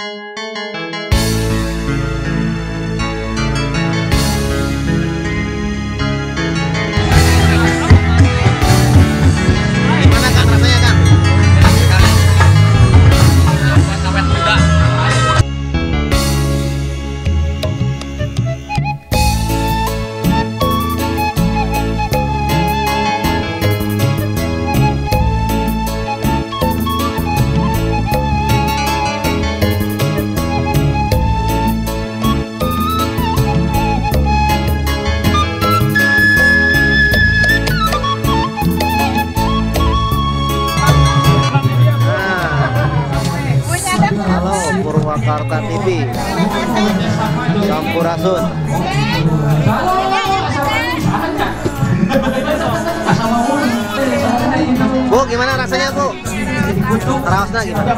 Purwakarta TV, Sampurasun. Bu, gimana rasanya Bu? Raosnya gimana?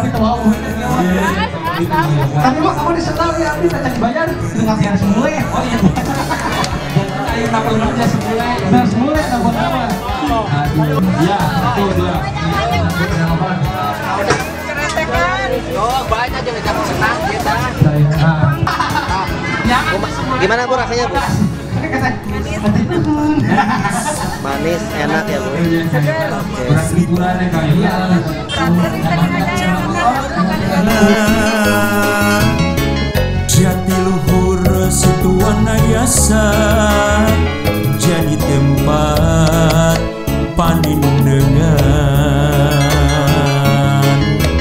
Tapi Bu, kamu disetel ya, nanti tak bayar dengan yang semula ya. Oh iya. Ayo nak belanja semula, benar semula tak buat apa? Ya, itu dia. Oh, banyak juga jangan senang kita. Gimana Bu rasanya Bu? Manis, enak ya Bu. Jatiluhur Situwana Yasa jadi tempat panindungan.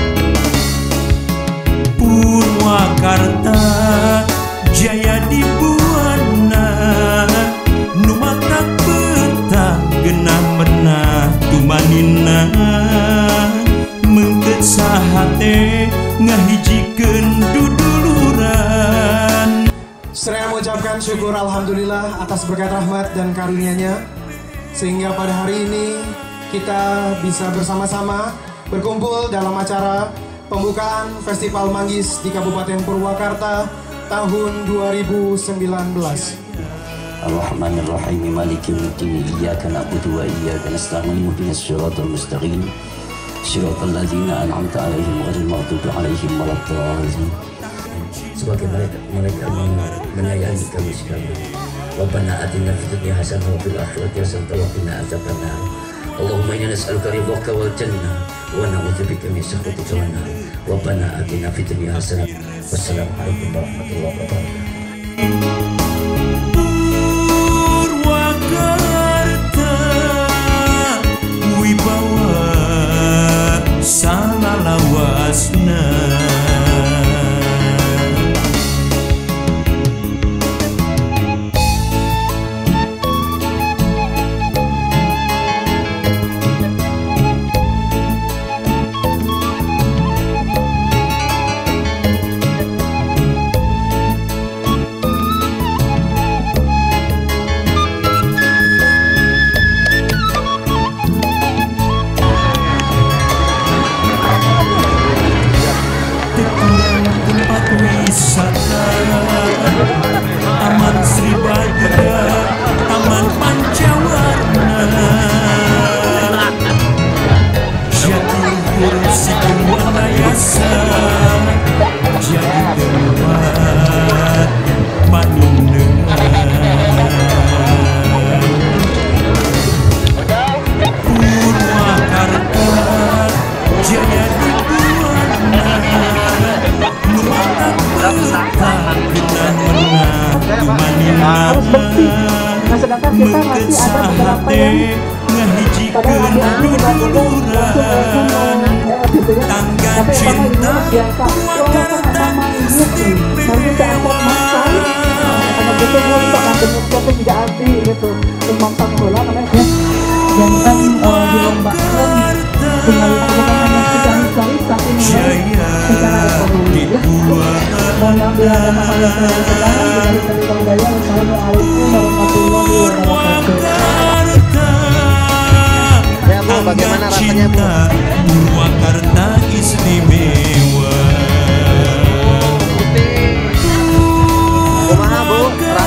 Purwakarta jaya dibuana numata peta genah menah tumanina mengket sahate ngahijikeun duduluran. Saya mengucapkan syukur alhamdulillah atas berkat rahmat dan karunia-Nya sehingga pada hari ini kita bisa bersama-sama berkumpul dalam acara pembukaan Festival Manggis di Kabupaten Purwakarta tahun 2019. Ar-Rahmanir-Rahim Maliki yaumiddin Iyyaka na'budu wa iyyaka nasta'in ihdinas siratal mustaqim siratal ladzina an'amta 'alaihim ghairil maghdubi 'alaihim waladdallin. Sebagai mereka menyayangi kami sekalian. Rabbana atina fid dunya hasanah wa fil akhirati hasanah wa qina adzabannar. Allahumma inna nas'aluka ridhaka wal jannah wa na'udzubika min sakhatika wan nar. Rabbana atina fid dunya hasanah. Wassalamualaikum warahmatullahi wabarakatuh. Purwakarta wibawa salalawasna. Taman Sri Badra, Taman Pancawarna, Jatiluhur Situwana Yasa jadi tempat panindungan. Purwakarta jaya dibuana numata sedangkan kita masih ada beberapa yang pada akhirnya tangga cinta Purwakarta istimewa. Karena betul untuk nanti tidak arti gitu memang bola namanya jangan dilombakan dengan bukan hanya secara tapi secara ekonomi. Mohon maaf bila ada hal yang saya salah dari cerita budaya. Wassalamualaikum warahmatullahi wabarakatuh. Ya Bu, bagaimana rasanya Bu? Purwakarta istimewa. Kumaha Bu?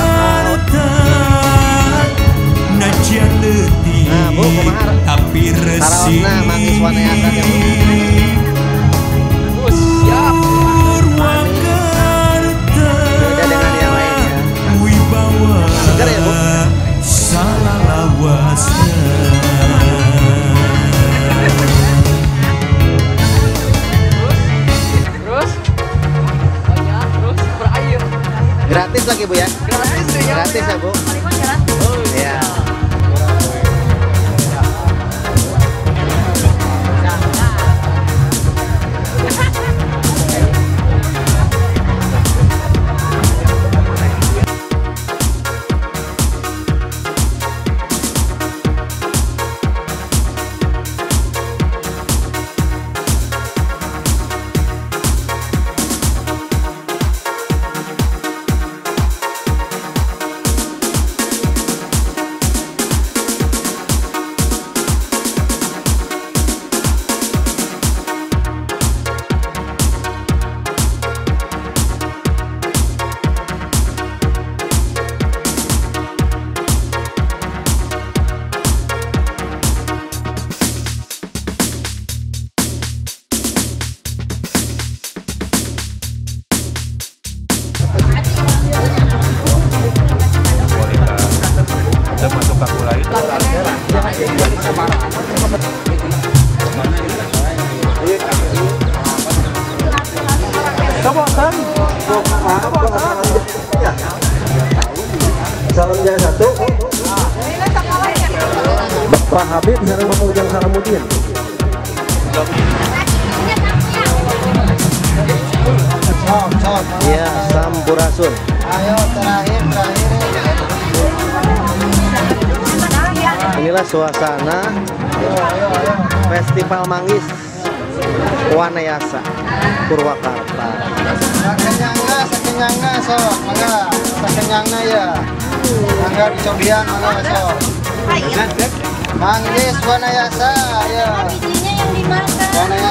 Najan letih tapi resik. Manggis Wanayasa ya Bu. Purwakarta gratis ya Bu? Iya. Salam jaya satu. Bapak Habib sareng Mang Ujang Salamudin. Iya, Sampurasun. Ayo terakhir. Inilah suasana Festival Manggis Wanayasa Purwakarta. Sakenyangna sok, mangga. Sakenyangna ya. Mangga dicobian mangga sok. Manggis Wanayasa ya. Bijinya yang dimakan.